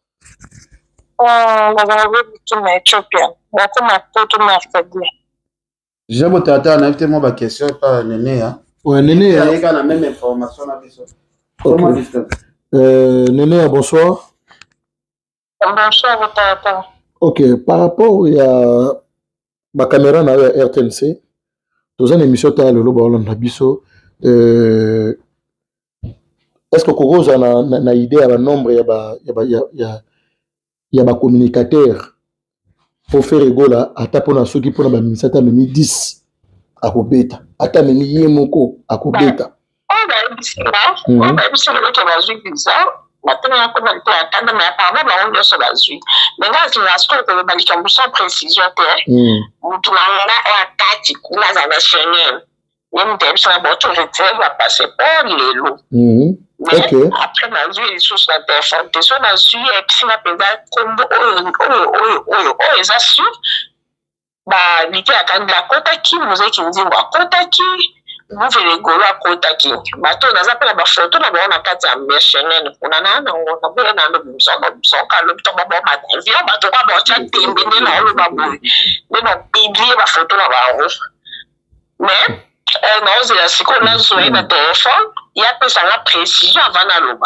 Ah, on va voir tout ma Éthiopien. On va tout tout mercredi. J'ai beau t'attendre, n'invitez moi ma question par Néné, hein. Ouais, Néné. Il y a la même information là. Comment euh, Néné, bonsoir. Bonsoir, votre. Ok, par rapport à ma caméra na R T N C, dans une émission ta le lobo na biso, euh, est-ce que Kogo a na, na, na idée à la nombre ya ba ya ba ya ya ya ba communicateur pour faire Ferregola ata pona soki pona ba ministère memi dix à Kobeta. Ata memi yemoko à Kobeta. On va dire là, on va dire sur le retour de la visa. Maintenant, on va dire attendre mais apparemment on va sur la visa. Mais là, c'est la score que va dire sans précision terre. Ou tout là est attaque kuna za national. Même des sur la autorité va passer par les lots. Mais après la visa les sources la téléphone, des sur la visa et puis la pédale comme oh oh oh oh oh les assure. Bah, l'idée à quand la côte qui nous est qui nous dit wa côte qui vous venez golo à côte qui bateau dans appel la photo na ba na kati ya machine kuna na na ngona bela na ndo msonga msonga lo toba ba ma via bateau ba ba cha tembe ni na lo ba boy ni no bibli ba photo na ba ro mais euh non c'est la siko na zo na téléphone il y a pesa la précision avant na lo ba.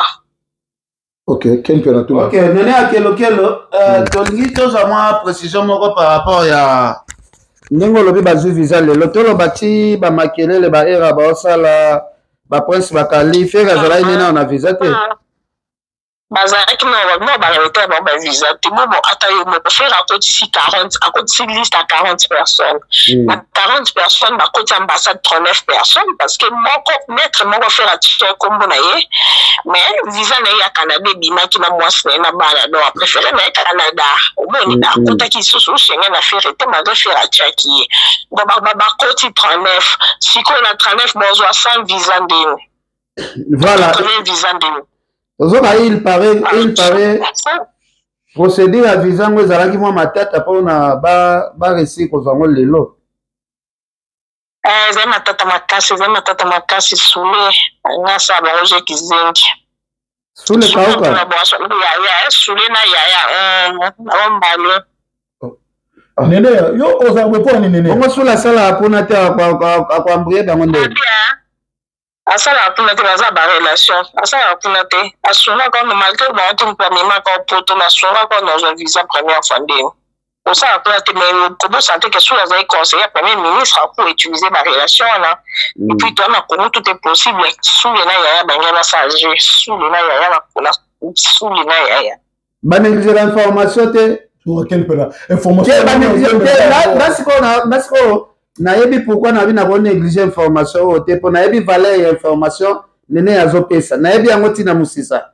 Ok, quel peut tout. Ok, Néné à quel quel euh tolingi chose à moi précision moko par rapport à ndenge olobi bazwi visa lelo tolobaki bamakelele baera baosala baprince bakali fere azalaki nene na visa te bazalaki na barete ba visa te bobo ata yo moko fere akotisi quarante akotisi liste à quarante personnes na quarante personnes bakoti ambassade trente-neuf personnes parce que moko maître moko fere atike kombo na ye mais visa na ye ya Canada ebimaki na mwasi na ye na bana donc apréféré na ye Canada omoni akotaki lisusu Schengen na fere te mazo fere atiaki ye donc bakoti trente-neuf sikoyo na trente-neuf bozwa cent visa ndeni voilà visa ndeni ozoka il paraît il paraît procédure à visa ngo ezalaki mwa matata mpona baresi kozwa ngo lelo eza matata makasi eza matata makasi sule ngasa bango kizengi sule kauka sule na yaya naombalo Néné yo ozamwe po ni Néné ongo sula sala mpona te akwambrie bango nde asala kuna te baza ba relation asala kuna te asunga ko malgré ba on premièrement ko poto na sunga ko no visa première fois ndeni osala kuna te mais ko santé que sur les conseillers premier ministre a pour utiliser ma relation là et puis toi na ko tout est possible sous les na ya banga na sager sous les na ya na kuna sous les na ya ba négliger l'information te sur quelle pena information ba négliger là c'est quoi là c'est quoi nayebi pourquoi nabi na ko négliger information o te po nayebi valeur ya information nene azopesa nayebi yango tina musisa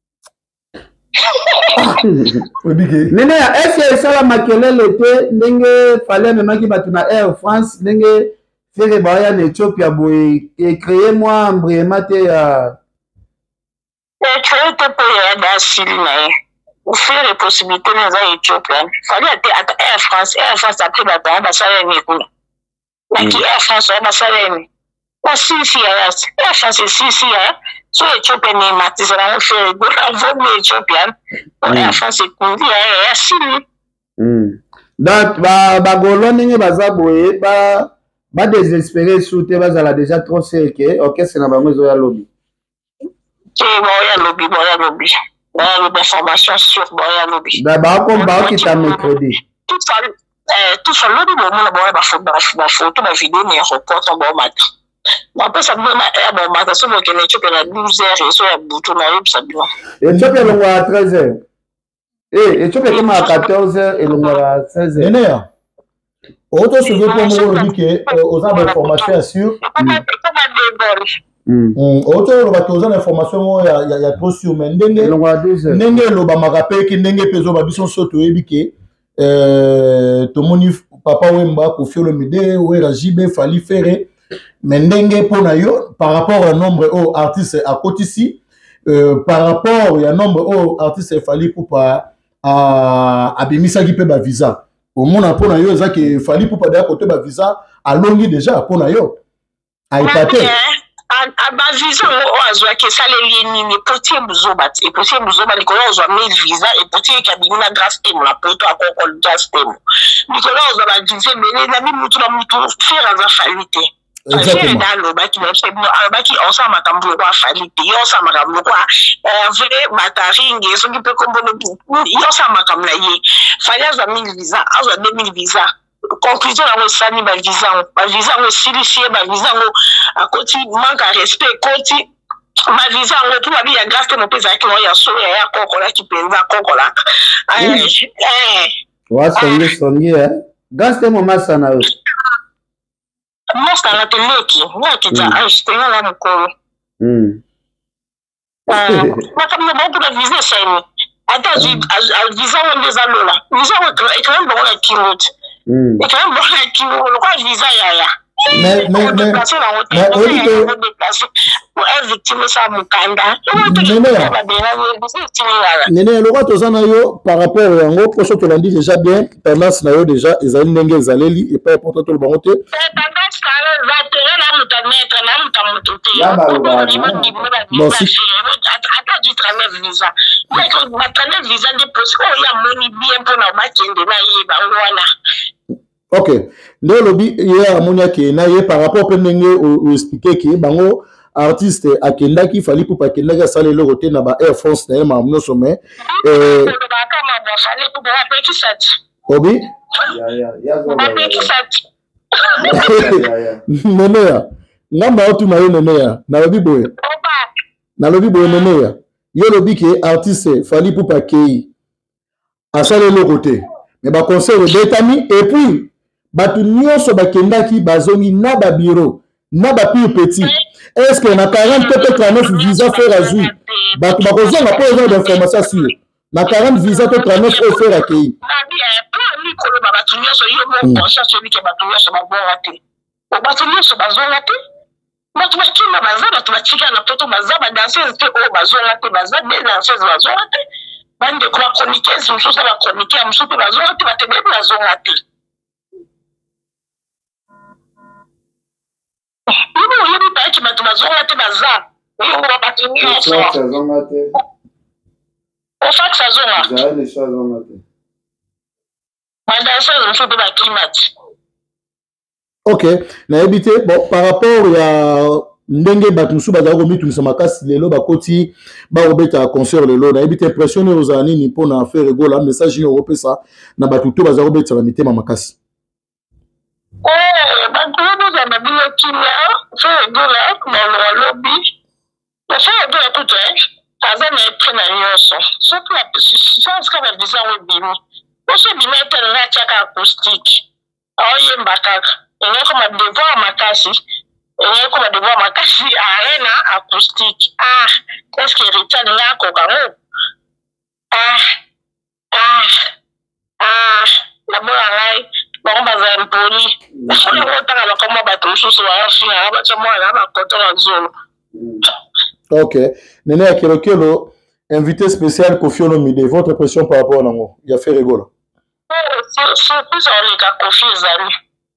nene ya est-ce esala makelele te ndenge fallait memaki bato na Air France ndenge fere baya na Ethiopia boye créer moi embriement te ya créer te po ya dasili na ye faire possibilité na za Ethiopia fallait te ata Air France Air France après bato ba sala ni kuna Like Air France ba saleni. Ba sisi ya. Air France sisi ya. So Ethiopia ni matizana fe go avoid Ethiopian. Air France kundi ya ya sini. Mm. Donc ba ba goloni baza boye ba ba désespérer souté bazala déjà trop serré. OK, c'est na bango zo ya lobby. Ke ba ya lobby ba ya lobby. Ba ya information sur ba ya lobby. Da ba ko ba ki ta mercredi. Tout ça Euh, tout ça, l'autre moment, on a fait photo, ma vidéo, mais on reporte un bon matin. Mais après, ça me dit, bon matin, ça me dit, tu peux à douze heures, et ça, il y a bouton, ça bien. Et tu peux le à treize heures. Et tu peux le à quatorze heures et le à seize heures. Néné, autant se veut pour moi, dit que, aux gens d'information sur. Autant le bateau aux gens d'information, il y a trop sur, mais ndenge, ndenge, le ba marape, qui ndenge, peso, babison, soto, ebike. Euh, tomoni papa Wemba Kofi Olomide Wera Jibe Fali Ferre mais ndenge pona yo par rapport au nombre aux artistes à côté ici euh, par rapport au nombre aux artistes Fali pour pas à abimisa qui peut ba visa au monde pona yo ça que Fali pour pas d'ailleurs côté ba visa à longi déjà pona yo a épaté a visa o azwa ke saleli nini potie buzoba e potie buzoba likolo azwa mille visa e potie kabina grâce tem la poto akoko grâce tem likolo azwa ba visa mene na mi mutu na mutu faire za falite exactement dans baki na c'est bon baki on sa makambo kwa falite yo sa makambo kwa vrai mataringe so ki pe kombono yo sa makambo na ye fali azwa mille visa azwa deux mille visa conclusion na sani ba visa ba visa ngo silifié ba visa ngo a côté manque à respect côté ma visa ngo tout ba ya grâce no pesa ki ya so ya kokola ki penza kokola eh eh wa songi songi eh grâce mo masa na yo masa na teleki na kita acheter na mko mm ah ma kama ba pour visa ça ata visa ngo ndezalola visa ngo quand même bon la kilote Mm. Et quand même, bon, qui le quoi visa ya ya. Mais mais mais mais on dit que pour être victime ça mukanda. Néné le roi tozana yo par rapport à ngo poso to landi déjà bien tendance na yo déjà ezali ndenge ezaleli et pas important to le bango te. Tendance na va te la mutamètre na mutamututi. Ya ba bon si ata du travail visa. Mais quand ma travail visa de poste oh ya moni bien pour na bakende na yeba ngwana. Ok, le lobby hier amonia ke na ye par rapport pendenge ou expliquer que bango artiste akenda ki fali pour pas kenda ka sale le côté na ba Air France na ma no sommet euh obi ya ya ya zo nene ya ngamba otu na yo nene ya na lobby boye na lobby boye nene ya yo lobby ke artiste fali pour pas kei a sale le côté mais ba conseil betami et puis batu nyonso bakendaki bazongi na ba bureau na ba plus petit est-ce que na quarante peut trente-neuf visa faire azui batu bakozonga po eza d'information sur na quarante visa to trente-neuf au faire accueillir batu nyonso yo mo conscience bi ke batu nyonso ba bon raté batu nyonso bazonga te batu bakina baza batu bakika na poto baza ba danseuse te o bazonga te baza des danseuses bazonga te bande ko chroniqueuse muso sa ba chroniquer muso pe bazonga te batebe bazonga te. Ibu ibu pa eki batu bazonga te baza. Ibu batu nyonso. zonga te. O fax azonga. Za le cha zonga te. Ma danseuse muso pe ba climat. Ok, na ebité bon par rapport ya ndenge bato mosusu bazala komitungisa makasi lelo bakoti bakobeta concert lelo nayebi te impressionne ozala nini mpona faire egola message nini okopesa na bato to bazala kobetela mitema makasi bato oyo na bino kimia faire egola na lobi na faire egola tuto aza na epre na nyonso soka babiza oyo bimi oso bimi etele na atiaka acoustique aoyemba kaka engeko madevoir makasi engeko madevoir makasi arena acoustique ah est-ce que Richard nga akoka ngo ah ah ah nabola ngai bango bazala mponi olingo otanga bakoma bato mosusu baafina batya mwana bakoto na zolo. Ok. Nene ya Kelokelo, invité spécial Kofi Olomide, votre impression par rapport à Nango? Il a fait rigoler. Surprise on les a Kofi Zali.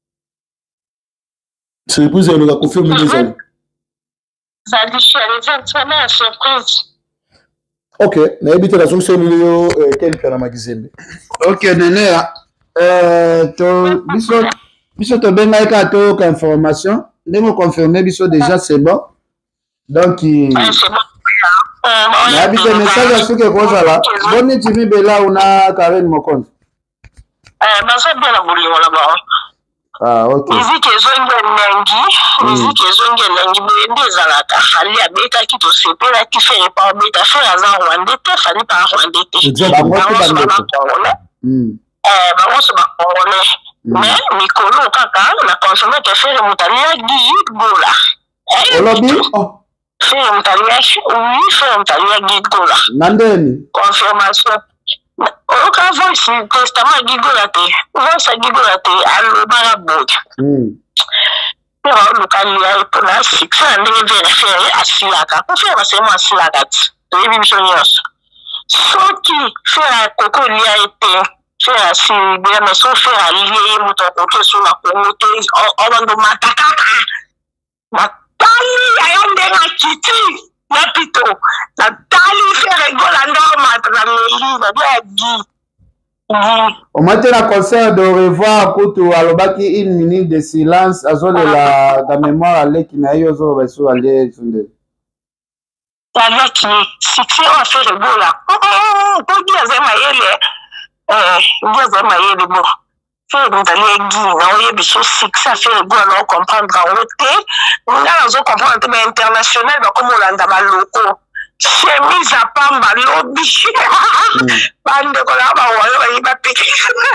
Surprise on les a Kofi Olomide Zali. Zali, je suis allée vraiment à surprise. Ok. N'a habité la zone sur le quel canal magazine. Ok, Nene euh to biso biso to benga ka to information, ndemo confirmer biso déjà c'est bon. Donc il c'est bon. Na bise message asuke kozala boni timi bela una Karen Mokonzi eh basa bien bolingo la ba ah ok musique ezonge nengi musique ezonge nengi bende zalaka fali abeta ki to sepela ki fait pas beta fait azan rwandais te fali pas rwandais te exactement hmm eh ba mo so ba congolais mais mikolo kaka na consommer te faire mutalia dix-huit gola eh olobi oh Fais un taliage, oui, fais un taliage gigola. Nandeni. Confirmation. Aucun voice, testament gigola te. Voice gigola te, allo barabot. Hmm. Pour le calia pour la six, on devait vérifier à Silaka. Pour faire seulement à Silaka. Les bichonios. Ceux qui font un coco lia été, faire à Silibia, mais sont faire à lier, mouton coco sur la communauté, on va de mataka. Tali ayande na kiti ya pito na tali fait rigoler ndoma na meli na biagi au matin la concert de revoir kutu alobaki une minute de silence azole la da mémoire ale kina yo zo baso ale tunde tali ki siksi on fait rigoler oh pour dire zema yele eh dire zema yele bo fait mutali gi na oye biso siksi a fait rigoler on comprendre en route on a zo comprendre mais international ba comme olanda ba loko chemise à pamba lobby bande ko la ba wala ba iba pique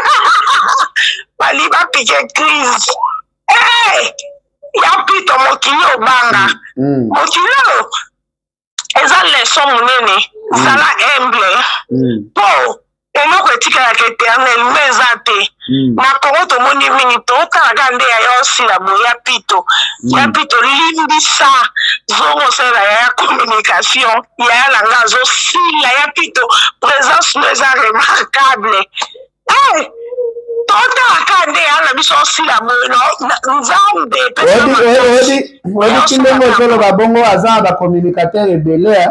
ba liba pique crise eh ya pito mokili obanga mokili eza leçon munene sala humble po eloko etikala ka éternel mais ate na kongo tomoni mingi totalaga nde ya yosi la boya pito ya pito limbisa zongosela ya communication ya langa zosila ya pito présence nous est remarquable eh totalaka nde ya na biso osila bono nzambe odi odi kindemo ezoloba bongo aza ba communicateur ebele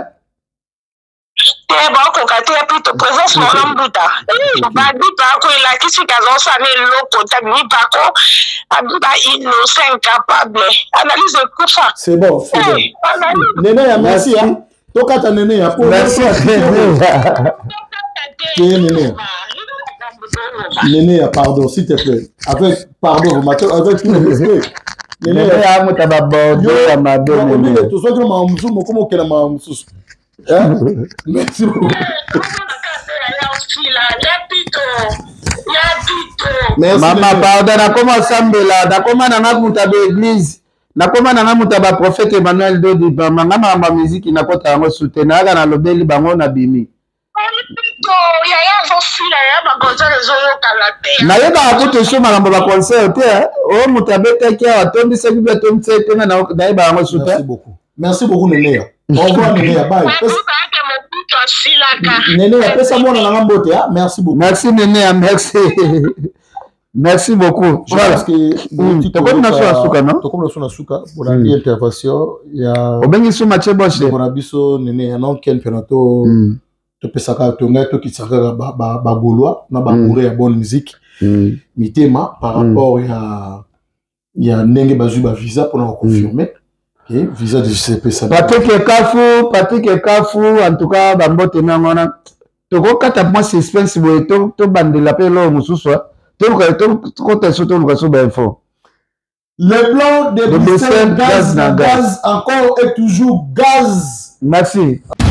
Eh bon, qu'on a été plutôt présent sur l'ambuta. Eh, bah, dit pas que la qui s'est casée, ça n'est l'eau contact, ni pas qu'on a innocent, incapable. Analyse de tout ça. C'est bon, c'est bon. Néné, merci. Toka ta Néné, merci. Néné. Néné, pardon, s'il te plaît. Avec, pardon, vous m'attendez, avec tout le respect. Néné, à moi, t'as pas bordeaux, à ma bonne Néné. Tout ça, je m'en moussou, mais comment qu'elle m'a moussou? Merci beaucoup. Mama pardon nakoma sambela nakoma nanga mutaba église nakoma nanga mutaba prophète Emmanuel Dodi mama mama musique nakota yango soutenir aka na lobeli bango na bimi nayebaka kutu so makambo ba concert te o mutaba teki atondisa bibi atondisa te na nayeba yango soutenir. Merci beaucoup. Merci beaucoup Néné. Au revoir Néné, bye. Néné, pesa mona na ngambote ah, merci beaucoup. Merci Néné, merci. Merci beaucoup. Voilà parce que tu comme na so suka non? To comme na so na suka pour la intervention ya obengi so matche boche. Pour abiso Néné non ken penato to pesa ka to ngai to kitsaka ba ba gaulois na ba bourré ya bonne musique. Mitema par rapport ya ya ndenge bazu ba visa pour nous confirmer. Ok, visa de J C P ça. Patrick Ekafu, Patrick Ekafu, en tout cas, Bambote Nangona. Toko kata moi suspense boye to to bandela pe lo mususu. To ko to ko te so to ko so ba info. Le plan de De Bruxelles, Bruxelles, gaz, gaz na gaz, encore et toujours gaz. Merci.